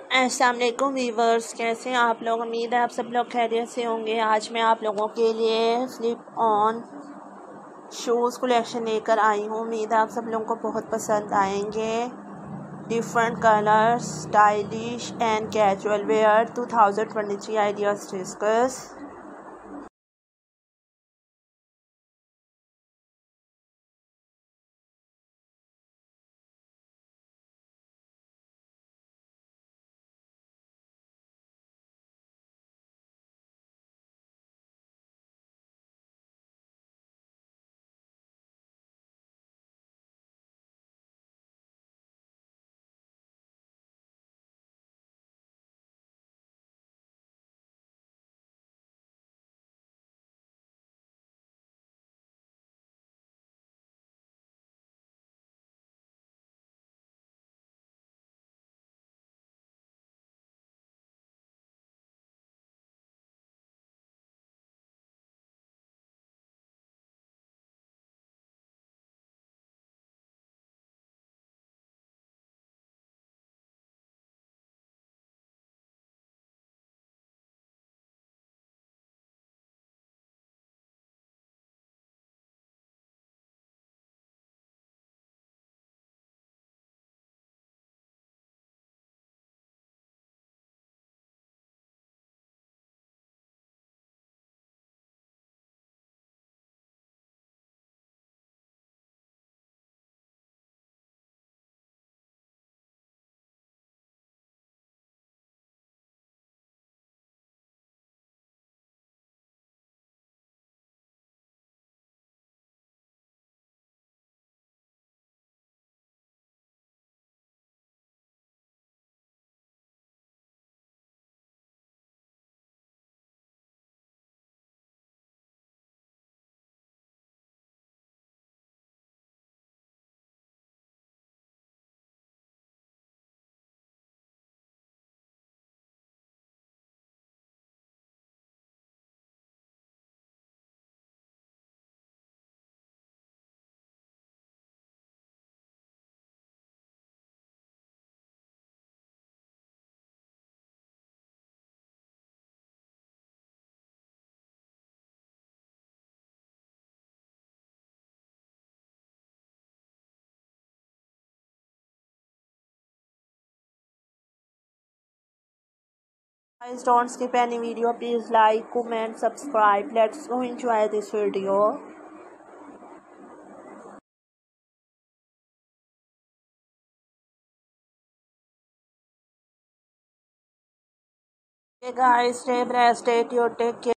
अस्सलाम वालेकुम वीवर्स, कैसे हैं आप लोग। उम्मीद है आप सब लोग खैरियत से होंगे। आज मैं आप लोगों के लिए स्लिप ऑन शूज़ कलेक्शन लेकर आई हूँ। उम्मीद है आप सब लोगों को बहुत पसंद आएंगे। Different colours, stylish and casual wear 2023 ideas discuss. Guys, don't skip any video. Please like, comment, subscribe. Let's go enjoy this video. Okay guys, stay blessed, stay tuned, take care.